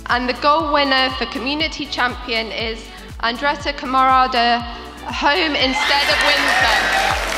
And the goal winner for Community Champion is Andretta Camarada, Home instead of Windsor.